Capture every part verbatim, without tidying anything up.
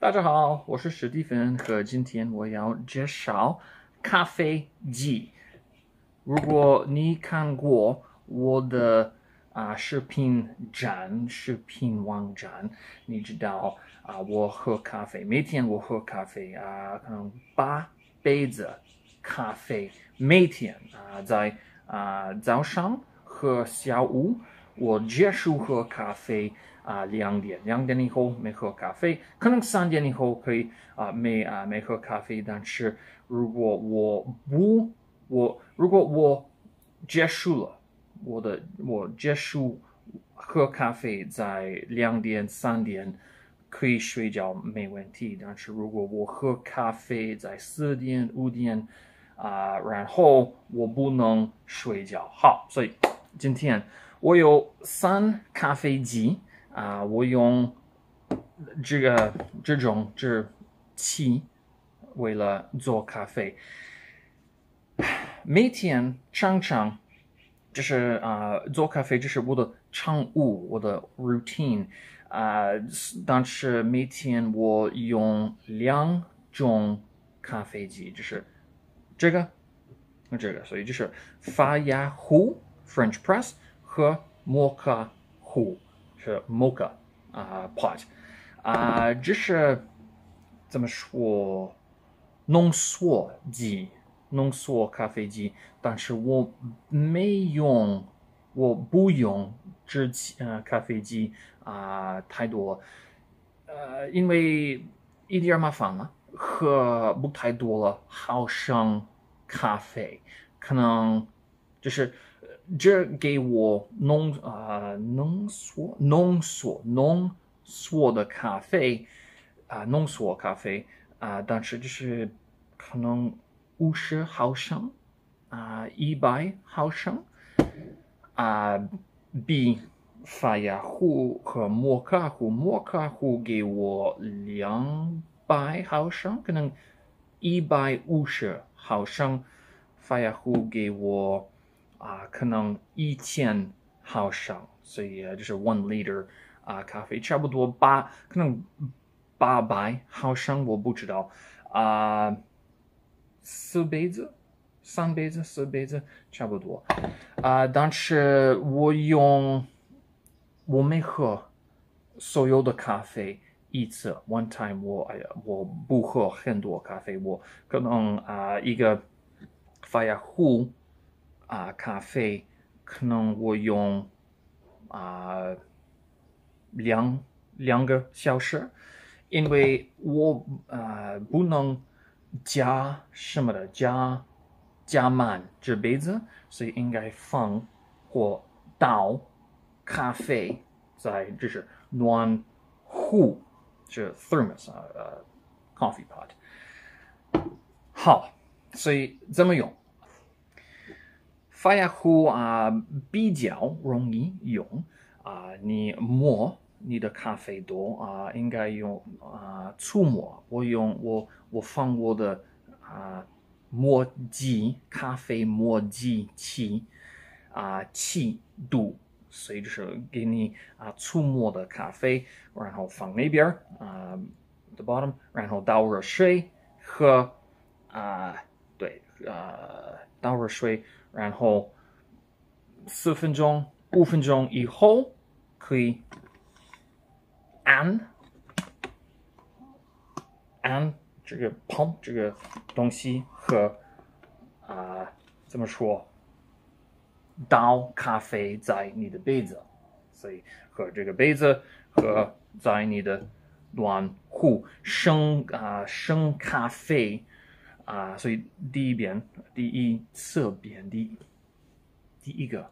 大家好，我是史蒂芬，和今天我要介绍咖啡机。如果你看过我的啊、视频站、视频网站，你知道啊、我喝咖啡，每天我喝咖啡啊、可能八杯子咖啡，每天啊、在啊、早上和下午。我结束喝咖啡啊、两点，两点以后没喝咖啡，可能三点以后可以啊、没啊、没喝咖啡，但是如果我不我如果我结束了我的我结束喝咖啡在两点三点可以睡觉没问题，但是如果我喝咖啡在四点五点啊、然后我不能睡觉。好，所以今天。我有三咖啡机啊、我用这个这种这器为了做咖啡，每天常常就是啊、做咖啡，这是我的常务，我的 routine 啊、但是每天我用两种咖啡机，就是这个和这个，所以就是发芽壶 French press 和摩卡壶是 mocha 啊、pot 啊、这是怎么说浓缩机，浓缩咖啡机，但是我没用，我不用这呃咖啡机啊、太多，呃，因为一点麻烦了，喝不太多了，好像咖啡，可能就是呃这给我浓啊、浓缩浓缩浓缩的咖啡啊、浓缩咖啡啊、但是就是可能五十毫升啊一百毫升啊、比发芽壶和摩卡壶，摩卡壶给我两百毫升，可能一百五十毫升，发芽壶给我啊、可能一千毫升，所以就是 one liter 啊、咖啡差不多八，可能八百毫升，我不知道啊、四杯子。三杯子、四杯子差不多啊、但是我用我没喝所有的咖啡一次，one time 我哎呀我不喝很多咖啡，我可能啊、一个发芽壶啊、咖啡，可能我用啊、两两个小时，因为我呃不能加什么的加加满这杯子，所以应该放或倒咖啡在就是暖壶，是 thermos 啊呃 coffee pot。好，所以怎么用？发芽壶啊、比较容易用啊、你磨你的咖啡豆啊、应该用啊、粗磨。我用我我放我的啊、磨机咖啡磨机器啊、七度，所以就是给你啊、粗磨的咖啡，然后放那边啊、the bottom，然后倒热水喝啊、对啊、倒热水。然后四分钟、五分钟以后可以按按这个 pump 这个东西和啊、呃怎么说倒咖啡在你的杯子，所以和这个杯子和在你的暖壶生啊、呃生咖啡啊、呃所以第一遍第一侧边第第一个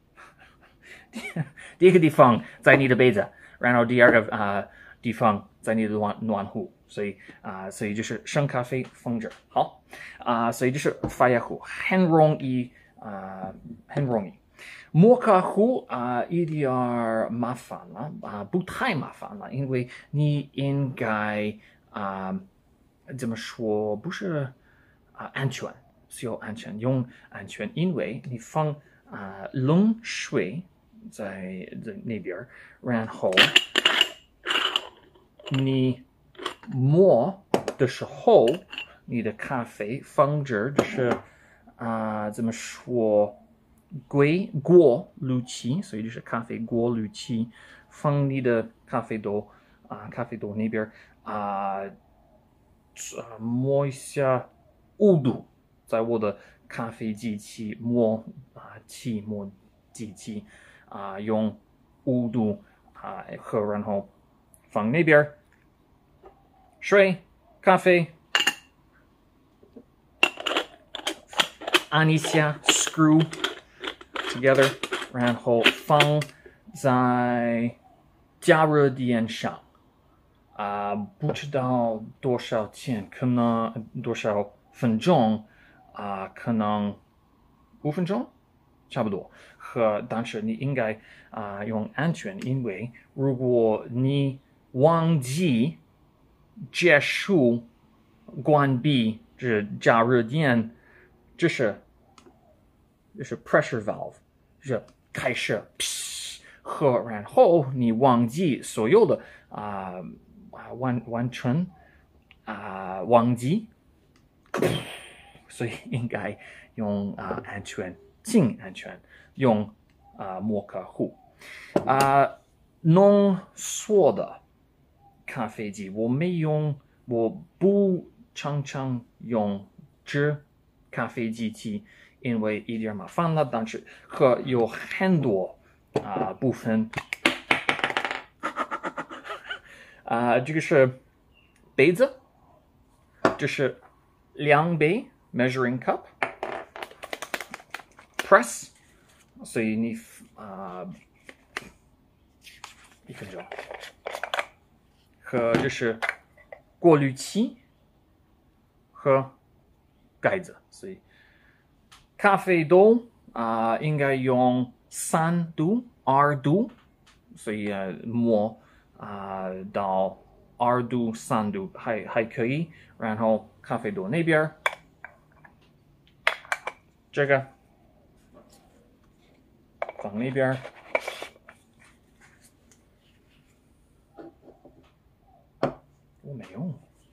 第一个地方在你的杯子，然后第二个啊、呃、地方在你的暖暖壶，所以啊、呃所以就是生咖啡放着好啊、呃所以就是发芽壶很容易啊、呃很容易。摩卡壶啊、一点麻烦了啊、不太麻烦了，因为你应该啊、怎么说不是啊、安全，需要安全用安全，因为你放啊、冷水在在那边，然后你磨的时候，你的咖啡放着就是啊、呃，怎么说？锅锅滤器，所以就是咖啡锅滤器，放你的咖啡豆啊、呃，咖啡豆那边啊、呃，摸一下温度，在我的咖啡机器磨啊、呃、器磨机器啊、呃，用温度啊、呃、喝，然后放那边水咖啡。按一下 screw together， 然后放在加热垫上啊、呃，不知道多少钱，可能多少分钟啊、呃，可能五分钟，差不多。和但是你应该啊、呃、用安全，因为如果你忘记结束关闭这加热垫。这是就是 pressure valve， 就是开始喝，然后你忘记所有的啊啊、完完成啊、呃、忘记，所以应该用啊、呃、安全尽安全用啊、呃、摩卡壶啊、呃、浓缩的咖啡机我没用，我不常常用这咖啡机器，因为一点麻烦了，但是和有很多啊、呃、部分啊、呃，这个是杯子，这是量杯 measuring cup press， 所以你啊、呃、一分钟，和这是过滤器和盖子，所以咖啡豆啊、呃、应该用三度、二度，所以呃磨啊、呃、到二度、三度还还可以。然后咖啡豆那边这个放那边。我没用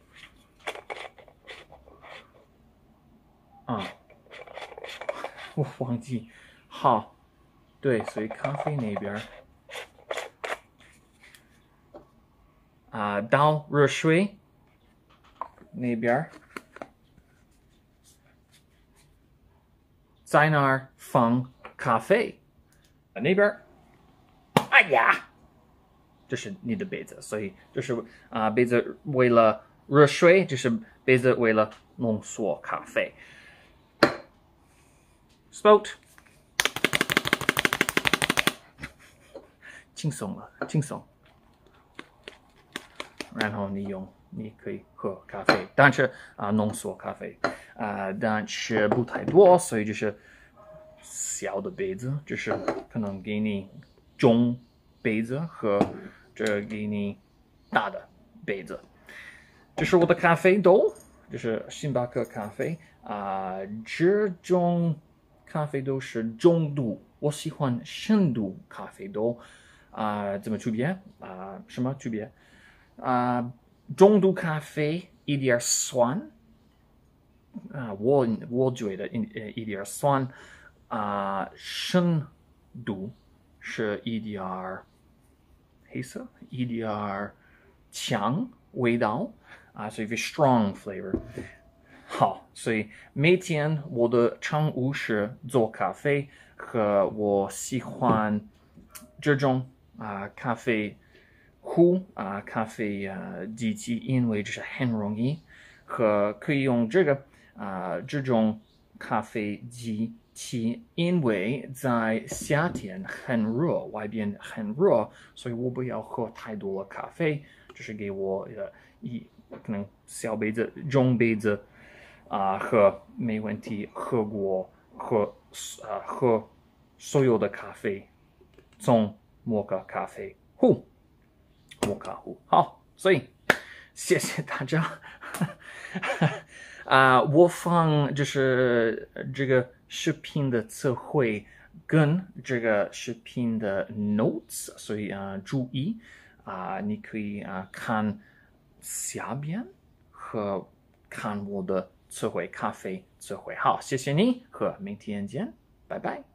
啊。我忘记，好，对，所以咖啡那边啊、呃，倒热水那边，在那儿放咖啡那边，哎呀，这是你的杯子，所以这是啊、呃、杯子为了热水，这是杯子为了浓缩咖啡。Spout， 轻松了，轻松。然后你用，你可以喝咖啡，但是啊、呃、浓缩咖啡啊、呃，但是不太多，所以就是小的杯子，就是可能给你中杯子和这给你大的杯子。这是我的咖啡豆，这是星巴克咖啡啊、呃，这种咖啡豆是中度，我喜欢深度咖啡豆啊、呃，怎么区别啊、呃？什么区别啊、呃？中度咖啡一点酸啊、呃，我我觉得一一点酸啊、呃，深度是一点黑色，一点强味道啊，所以 very strong flavor。好，所以每天我的常务是做咖啡，和我喜欢这种啊、呃、咖啡壶啊、呃、咖啡啊、呃、机器，因为这是很容易，和可以用这个啊、呃、这种咖啡机器，因为在夏天很热，外边很热，所以我不要喝太多的咖啡，就是给我呃一可能小杯子、中杯子。啊、呃，喝没问题，喝过喝啊、呃、喝所有的咖啡，从摩卡咖啡壶，摩卡壶。好，所以谢谢大家。啊、呃，我放就是这个视频的词汇跟这个视频的 notes，所以啊、呃、注意啊、呃，你可以啊、呃、看。 下边和看我的词汇咖啡词汇。好，谢谢你和明天见，拜拜。